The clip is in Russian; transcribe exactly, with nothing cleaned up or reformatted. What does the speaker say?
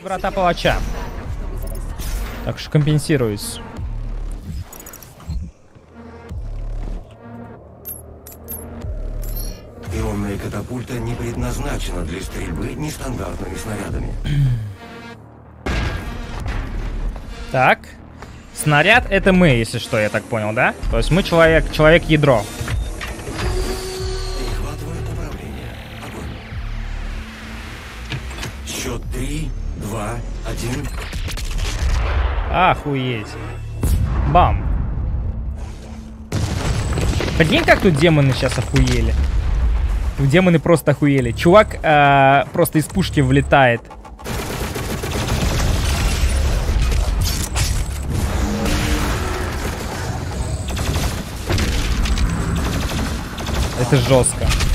врата палача. Так что компенсируюсь. Ионная катапульта не предназначена для стрельбы нестандартными снарядами. Так. Снаряд это мы, если что, я так понял, да? То есть мы человек, человек-ядро. Перехватываю управление. Огонь. Счет три, два, один. Охуеть. Бам. Прикинь, как тут демоны сейчас охуели. Тут демоны просто охуели. Чувак э, просто из пушки влетает. Это жестко.